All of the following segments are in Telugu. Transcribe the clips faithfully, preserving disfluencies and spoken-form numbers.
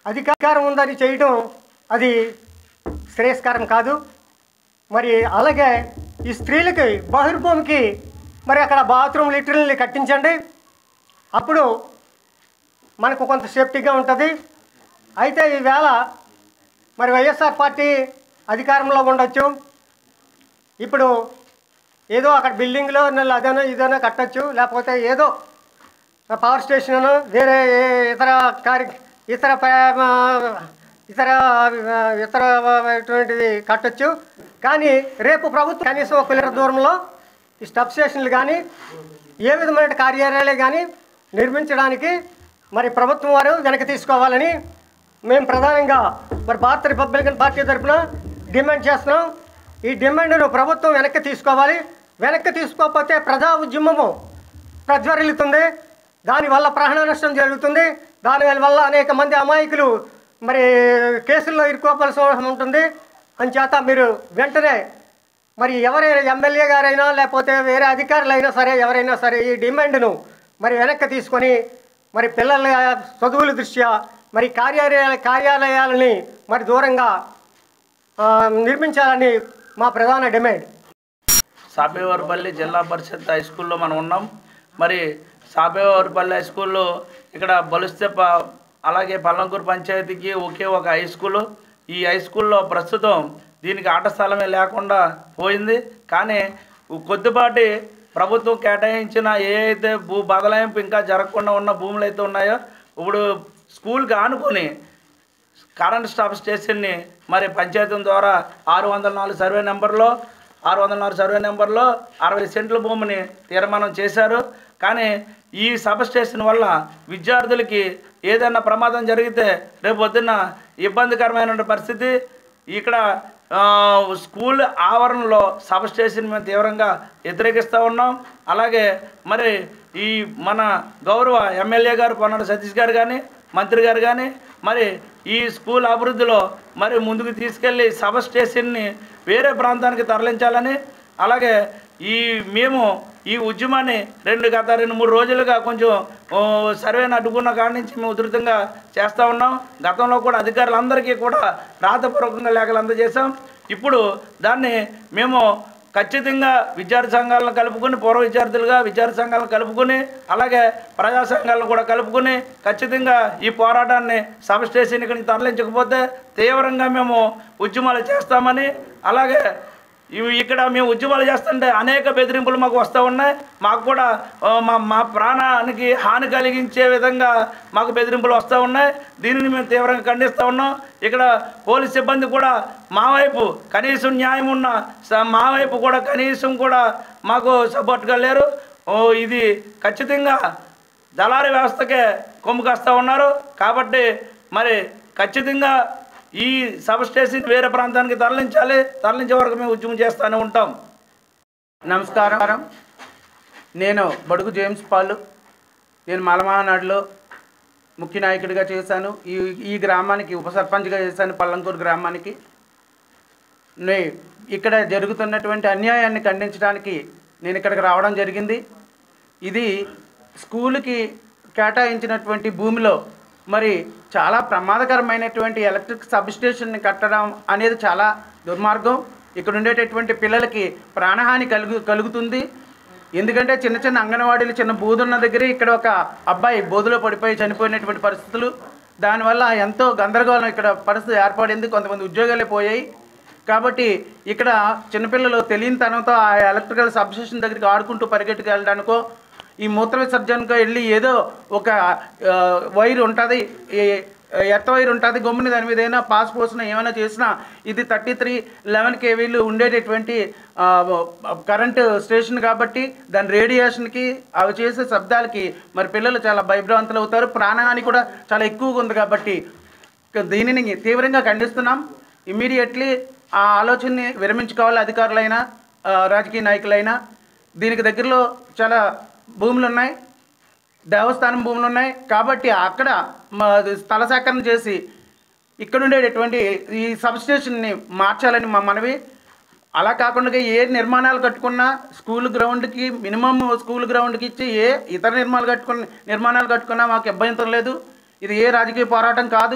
అధికారం ఉందని చేయడం అది శ్రేయస్కరం కాదు. మరి అలాగే ఈ స్త్రీలకి బహిర్భూమికి మరి అక్కడ బాత్రూమ్ లిటరల్ని కట్టించండి, అప్పుడు మనకు కొంత సేఫ్టీగా ఉంటుంది. అయితే ఈవేళ మరి వైఎస్ఆర్ పార్టీ అధికారంలో ఉండొచ్చు, ఇప్పుడు ఏదో అక్కడ బిల్డింగ్లో అదనో ఇదనో కట్టచ్చు, లేకపోతే ఏదో పవర్ స్టేషన్ వేరే ఇతర కార్య ఇతర ఇతర ఇతర ఇటువంటివి కట్టచ్చు. కానీ రేపు ప్రభుత్వం కనీసం ఒక కిలోమీటర్ దూరంలో ఈ స్టబ్ స్టేషన్లు కానీ ఏ విధమైన కార్యాలయాలు కానీ నిర్మించడానికి మరి ప్రభుత్వం వారు వెనక్కి తీసుకోవాలని మేము ప్రధానంగా మరి భారత రిపబ్లికన్ పార్టీ తరఫున డిమాండ్ చేస్తున్నాం. ఈ డిమాండ్ను ప్రభుత్వం వెనక్కి తీసుకోవాలి. వెనక్కి తీసుకోకపోతే ప్రజా ఉద్యమము ప్రజ్వరిల్లుతుంది, దానివల్ల ప్రాణ నష్టం జరుగుతుంది, దానివల్ల అనేక మంది అమాయకులు మరి కేసుల్లో ఇరుక్కోవాల్సి ఉంటుంది. అంచేత మీరు వెంటనే మరి ఎవరైనా ఎమ్మెల్యే గారైనా లేకపోతే వేరే అధికారులైనా సరే ఎవరైనా సరే ఈ డిమాండ్ను మరి వెనక్కి తీసుకొని మరి పిల్లల చదువుల దృష్ట్యా మరి కార్యాలయ కార్యాలయాలని మరి దూరంగా నిర్మించాలని మా ప్రధాన డిమాండ్. సాపేవారిపల్లి జిల్లా పరిషత్ హై స్కూల్లో మనం ఉన్నాం. మరి సాపేవారిపల్లి హై స్కూల్లో ఇక్కడ బలుస్తే అలాగే పల్లంకూరు పంచాయతీకి ఒకే ఒక హై స్కూలు. ఈ హై స్కూల్లో ప్రస్తుతం దీనికి ఆట స్థలమే లేకుండా పోయింది. కానీ కొద్దిపాటి ప్రభుత్వం కేటాయించిన ఏ అయితే భూ బదలాయింపు ఇంకా జరగకుండా ఉన్న భూములు అయితే ఉన్నాయో ఇప్పుడు స్కూల్కి ఆనుకొని కరెంట్ స్టాప్ స్టేషన్ని మరి పంచాయతీ ద్వారా ఆరు వందల నాలుగు సర్వే నెంబర్లో ఆరు వందల నాలుగు సర్వే నెంబర్లో అరవై సెంట్ల భూమిని తీర్మానం చేశారు. కానీ ఈ సబ్ స్టేషన్ వల్ల విద్యార్థులకి ఏదైనా ప్రమాదం జరిగితే రేపు పొద్దున్న ఇబ్బందికరమైన పరిస్థితి. ఇక్కడ స్కూల్ ఆవరణలో సబ్ స్టేషన్ మేము తీవ్రంగా వ్యతిరేకిస్తూ ఉన్నాం. అలాగే మరి ఈ మన గౌరవ ఎమ్మెల్యే గారు పొన్నాడు సతీష్ గారు కానీ మంత్రి గారు కానీ మరి ఈ స్కూల్ అభివృద్ధిలో మరి ముందుకు తీసుకెళ్ళి సబ్ స్టేషన్ని వేరే ప్రాంతానికి తరలించాలని, అలాగే ఈ మేము ఈ ఉద్యమాన్ని రెండు గత రెండు మూడు రోజులుగా కొంచెం సర్వేని అడ్డుకున్న కాడి నుంచి మేము ఉధృతంగా చేస్తూ ఉన్నాం. గతంలో కూడా అధికారులందరికీ కూడా రాతపూర్వకంగా లేఖలు అందజేసాం. ఇప్పుడు దాన్ని మేము ఖచ్చితంగా విద్యార్థి సంఘాలను కలుపుకొని పూర్వ విద్యార్థులుగా విద్యార్థి సంఘాలను కలుపుకొని అలాగే ప్రజా సంఘాలను కూడా కలుపుకొని ఖచ్చితంగా ఈ పోరాటాన్ని సబ్ స్టేషన్ ఇక్కడికి తరలించకపోతే తీవ్రంగా మేము ఉద్యమాలు చేస్తామని, అలాగే ఇవి ఇక్కడ మేము ఉద్యమాలు చేస్తుంటే అనేక బెదిరింపులు మాకు వస్తూ ఉన్నాయి. మాకు కూడా మా మా ప్రాణానికి హాని కలిగించే విధంగా మాకు బెదిరింపులు వస్తూ ఉన్నాయి. దీనిని మేము తీవ్రంగా ఖండిస్తూ ఉన్నాం. ఇక్కడ పోలీస్ సిబ్బంది కూడా మా వైపు కనీసం న్యాయం ఉన్న మా వైపు కూడా కనీసం కూడా మాకు సపోర్ట్గా లేరు. ఇది ఖచ్చితంగా దళారీ వ్యవస్థకే కొమ్ము కాస్తూ ఉన్నారు. కాబట్టి మరి ఖచ్చితంగా ఈ సబ్ స్టేషన్ వేరే ప్రాంతానికి తరలించాలి. తరలించే వరకు మేము ఉద్యమం చేస్తూనే ఉంటాం. నమస్కారం, నేను బడుగు జేమ్స్ పాల్. నేను మాలమహానాడులో ముఖ్య నాయకుడిగా చేశాను. ఈ ఈ గ్రామానికి ఉప సర్పంచ్గా చేశాను. పల్లంకూరు గ్రామానికి నే ఇక్కడ జరుగుతున్నటువంటి అన్యాయాన్ని ఖండించడానికి నేను ఇక్కడికి రావడం జరిగింది. ఇది స్కూలుకి కేటాయించినటువంటి భూమిలో మరి చాలా ప్రమాదకరమైనటువంటి ఎలక్ట్రిక్ సబ్ స్టేషన్ని కట్టడం అనేది చాలా దుర్మార్గం. ఇక్కడ ఉండేటటువంటి పిల్లలకి ప్రాణహాని కలుగు కలుగుతుంది. ఎందుకంటే చిన్న చిన్న అంగన్వాడీలు చిన్న బూదున్న దగ్గర ఇక్కడ ఒక అబ్బాయి బోధులో పడిపోయి చనిపోయినటువంటి పరిస్థితులు, దానివల్ల ఎంతో గందరగోళం ఇక్కడ పరిస్థితి ఏర్పడింది. కొంతమంది ఉద్యోగాలే పోయాయి. కాబట్టి ఇక్కడ చిన్నపిల్లలు తెలియనితనంతో ఆ ఎలక్ట్రికల్ సబ్ స్టేషన్ దగ్గరికి ఆడుకుంటూ పరిగెట్టుకు వెళ్ళడానికో ఈ మూత్ర విసర్జనకు వెళ్ళి ఏదో ఒక వైర్ ఉంటుంది, ఎర్త్ వైర్ ఉంటుంది, గమ్ముని దాని మీద ఏదైనా పాస్ పోసిన ఏమైనా చేసినా ఇది థర్టీ త్రీ లెవెన్ కేవీలు ఉండేటటువంటి కరెంటు స్టేషన్ కాబట్టి దాని రేడియేషన్కి అవి చేసే శబ్దాలకి మరి పిల్లలు చాలా భయభ్రాంతులు అవుతారు. ప్రాణహాని కూడా చాలా ఎక్కువగా ఉంది. కాబట్టి దీనిని తీవ్రంగా ఖండిస్తున్నాం. ఇమ్మీడియట్లీ ఆ ఆలోచనని విరమించుకోవాలి అధికారులైనా రాజకీయ నాయకులైనా. దీనికి దగ్గరలో చాలా భూములు ఉన్నాయి, దేవస్థానం భూములు ఉన్నాయి. కాబట్టి అక్కడ స్థల సేకరణ చేసి ఇక్కడ ఉండేటటువంటి ఈ సబ్ స్టేషన్ని మార్చాలని మా మనవి. అలా కాకుండా ఏ నిర్మాణాలు కట్టుకున్నా స్కూల్ గ్రౌండ్కి మినిమం స్కూల్ గ్రౌండ్కి ఇచ్చి ఏ ఇతర నిర్మాణాలు కట్టుకున్న నిర్మాణాలు కట్టుకున్నా మాకు అభ్యంతరం లేదు. ఇది ఏ రాజకీయ పోరాటం కాదు.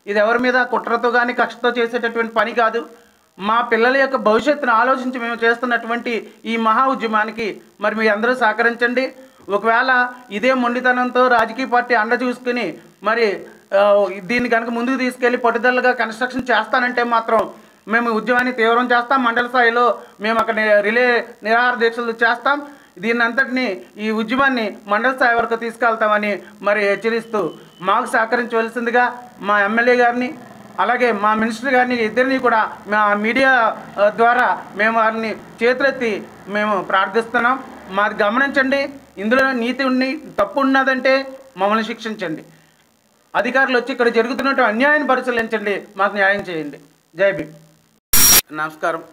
ఇది ఎవరి మీద కుట్రతో కానీ కక్షతో చేసేటటువంటి పని కాదు. మా పిల్లల యొక్క భవిష్యత్తును ఆలోచించి మేము చేస్తున్నటువంటి ఈ మహా ఉద్యమానికి మరి మీ అందరూ సహకరించండి. ఒకవేళ ఇదే మొండితనంతో రాజకీయ పార్టీ అండ చూసుకుని మరి దీన్ని కనుక ముందుకు తీసుకెళ్ళి పట్టుదలగా కన్స్ట్రక్షన్ చేస్తానంటే మాత్రం మేము ఉద్యమాన్ని తీవ్రం చేస్తాం. మండల స్థాయిలో మేము అక్కడ రిలే నిరాహార దీక్షలు చేస్తాం. దీన్ని అంతటినీ ఈ ఉద్యమాన్ని మండల స్థాయి వరకు తీసుకెళ్తామని మరి హెచ్చరిస్తూ మాకు సహకరించవలసిందిగా మా ఎమ్మెల్యే గారిని అలాగే మా మినిస్టర్ గారిని ఇద్దరిని కూడా మా మీడియా ద్వారా మేము వారిని చేతులెత్తి మేము ప్రార్థిస్తున్నాం. మాది గమనించండి, ఇందులో నీతి ఉండి తప్పు ఉన్నదంటే మమ్మల్ని శిక్షించండి. అధికారులు వచ్చి ఇక్కడ జరుగుతున్నటువంటి అన్యాయాన్ని పరిశీలించండి, మాకు న్యాయం చేయండి. జై భీమ్. నమస్కారం.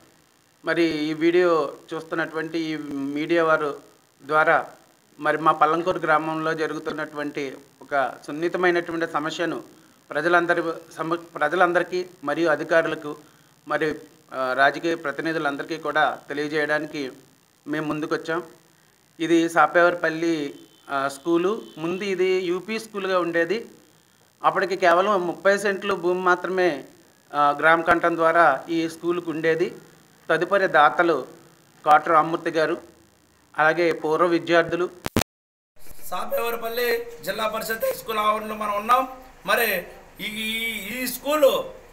మరి ఈ వీడియో చూస్తున్నటువంటి ఈ మీడియా వారు ద్వారా మరి మా పల్లంకూరు గ్రామంలో జరుగుతున్నటువంటి ఒక సున్నితమైనటువంటి సమస్యను ప్రజలందరి సమ ప్రజలందరికీ మరియు అధికారులకు మరి రాజకీయ ప్రతినిధులందరికీ కూడా తెలియజేయడానికి మేము ముందుకొచ్చాం. ఇది సాపేవర్పల్లి స్కూలు. ముందు ఇది యూపీ స్కూల్గా ఉండేది. అప్పటికి కేవలం ముప్పై సెంట్లు భూమి మాత్రమే గ్రామ కంఠం ద్వారా ఈ స్కూల్కి ఉండేది. తదుపరి దాతలు కాటు రామ్మూర్తి గారు అలాగే పూర్వ విద్యార్థులు. సాపేవర్పల్లి జిల్లా పరిషత్ స్కూల్ ఆవరణలో మనం ఉన్నాం. మరి ఈ ఈ స్కూలు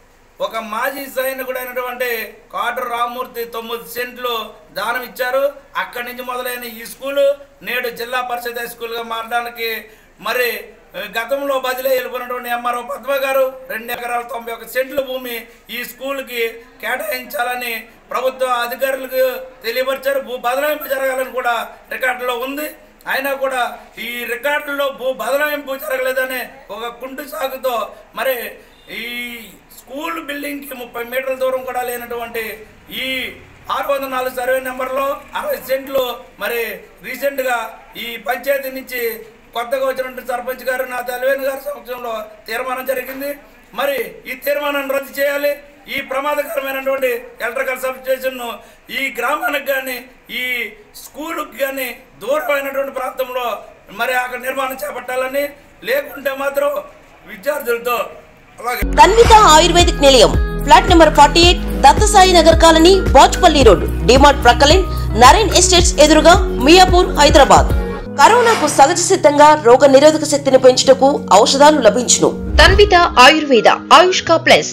ఒక మాజీ సైనికుడు అయినటువంటి కాటు రామ్మూర్తి తొమ్మిది సెంట్లు దానం ఇచ్చారు. అక్కడి నుంచి మొదలైన ఈ స్కూలు నేడు జిల్లా పరిషత్ స్కూల్గా మారడానికి మరి గతంలో బదిలీ వెళ్ళిపోయినటువంటి ఎంఆర్ఓ పద్మ గారు రెండు ఎకరాల తొంభై ఒక సెంట్ల భూమి ఈ స్కూల్కి కేటాయించాలని ప్రభుత్వ అధికారులకు తెలియపరిచారు. భూ బదలాయింపు జరగాలని కూడా రికార్డులో ఉంది. అయినా కూడా ఈ రికార్డుల్లో భూ బదలాయింపు జరగలేదనే ఒక కుంటు సాగుతో మరి ఈ స్కూల్ బిల్డింగ్కి ముప్పై మీటర్ల దూరం కూడా లేనటువంటి ఈ ఆరు వందల నాలుగు సర్వే నెంబర్లో అరవై సెంట్లు మరి రీసెంట్గా ఈ పంచాయతీ నుంచి కొత్తగా వచ్చినటువంటి సర్పంచ్ గారు నా తెలివేని గారి సమక్షంలో తీర్మానం జరిగింది. మరి ఈ తీర్మానాన్ని రద్దు చేయాలి. ఈ ప్రమాదకరమైనటువంటి ఎలక్ట్రికల్ సబ్ స్టేషన్ను ఈ గ్రామానికి కానీ ఈ స్కూలుకి కానీ దూరమైనటువంటి ప్రాంతంలో మరి అక్కడ నిర్మాణం చేపట్టాలని, లేకుంటే మాత్రం విద్యార్థులతో అలాగే Tanvitha Ayurvedic Nilayam flat number forty eight Dattasai Nagar colony Bachupally road DMart ప్రక్కలే నరేన్ ఎస్టేట్స్ ఎదురుగా మియాపూర్ హైదరాబాద్. కరోనాకు సహజ సిద్ధంగా రోగ నిరోధక శక్తిని పెంచుటకు ఔషధాలు లభించును. తన్విత ఆయుర్వేద ఆయుష్కా ప్లస్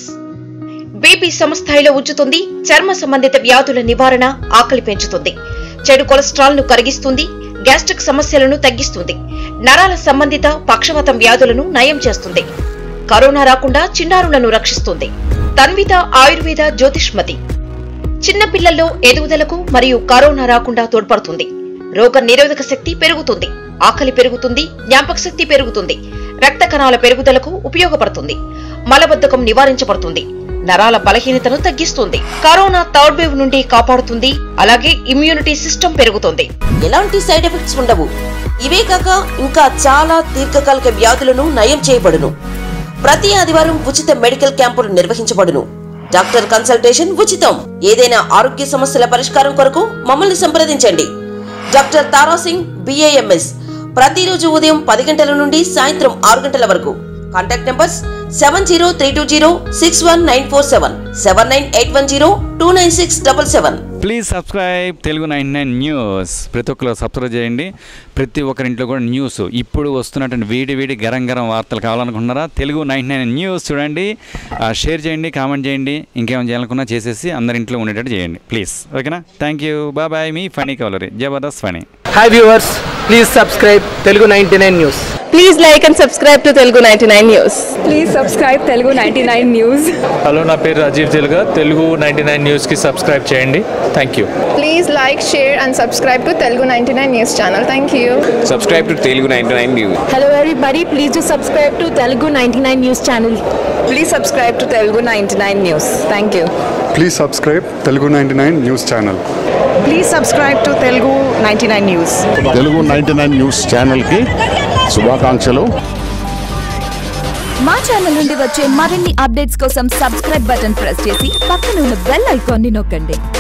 బీపీ సమస్థాయిలో ఉంచుతుంది. చర్మ సంబంధిత వ్యాధుల నివారణ, ఆకలి పెంచుతుంది. చెడు కొలెస్ట్రాల్ ను కరిగిస్తుంది. గ్యాస్ట్రిక్ సమస్యలను తగ్గిస్తుంది. నరాల సంబంధిత పక్షవాతం వ్యాధులను నయం చేస్తుంది. కరోనా రాకుండా చిన్నారులను రక్షిస్తుంది. తన్విత ఆయుర్వేద జ్యోతిష్మతి చిన్న పిల్లల్లో ఎదుగుదలకు మరియు కరోనా రాకుండా తోడ్పడుతుంది. రోగ నిరోధక శక్తి పెరుగుతుంది. ఆకలి పెరుగుతుంది. జ్ఞాపక శక్తి పెరుగుతుంది. రక్త కణాల పెరుగుదలకు ఉపయోగపడుతుంది. మలబద్ధకం నివారించబడుతుంది. నరాల బలహీనతను తగ్గిస్తుంది. కరోనా థర్డ్ వేవ్ నుండి కాపాడుతుంది. అలాగే ఇమ్యూనిటీ సిస్టమ్ పెరుగుతుంది. ఎలాంటి సైడ్ ఎఫెక్ట్స్ ఉండవు. ఇవే కాక ఇంకా చాలా దీర్ఘకాలిక వ్యాధులను నయం చేయబడును. ప్రతి ఆదివారం ఉచిత మెడికల్ క్యాంపులు నిర్వహించబడును. డాక్టర్ కన్సల్టేషన్ ఉచితం. ఏదైనా ఆరోగ్య సమస్యల పరిష్కారం కొరకు మమ్మల్ని సంప్రదించండి. డాక్టర్ తారాసింగ్ బిఏఎంఎస్ ప్రతిరోజు ఉదయం పది గంటల నుండి సాయంత్రం ఆరు గంటల వరకు. Contact numbers seven zero three two zero six one nine four seven seven nine eight one zero two nine six double seven. Please subscribe Telugu nine nine news. ప్రతి ఒక్కరు సబ్స్క్రైబ్ చేయండి. ప్రతి ఒక్కరింట్లో కూడా న్యూస్ ఇప్పుడు వస్తున్నటువంటి వేడి వేడి గరం గరం వార్తలు కావాలనుకుంటున్నారా? తెలుగు నైన్ నైన్ న్యూస్ చూడండి, షేర్ చేయండి, కామెంట్ చేయండి. ఇంకేమైనా చేయాలనుకున్నా చేసేసి అందరి ఇంట్లో ఉండేటట్టు చేయండి ప్లీజ్. ఓకేనా? Thank you. Bye bye. మీ ఫనీ కవలరీ Jabardasth funny. Hi viewers, please subscribe Telugu ninety nine news. Please like and subscribe to Telugu ninety-nine News. Please subscribe Telugu ninety-nine News. Hello, నా పేరు రాజీవ్ తెలుగా. తెలుగు నైంటీ నైన్ న్యూస్కి సబ్స్క్రైబ్ చేయండి. Thank you. Please like, share and subscribe to Telugu ninety-nine News channel. Thank you. Subscribe to Telugu ninety-nine News. Hello everybody, please do subscribe to Telugu ninety-nine News channel. Please subscribe to Telugu ninety-nine News. Thank you. Please subscribe Telugu ninety-nine News channel. Please subscribe to Telugu ninety-nine News. Telugu ninety nine news ఛానల్కి శుభాకాంక్షలు. మా ఛానల్ నుండి వచ్చే మరిన్ని అప్డేట్స్ కోసం సబ్స్క్రైబ్ బటన్ ప్రెస్ చేసి పక్కన ఉన్న బెల్ ఐకాన్ని నొక్కండి.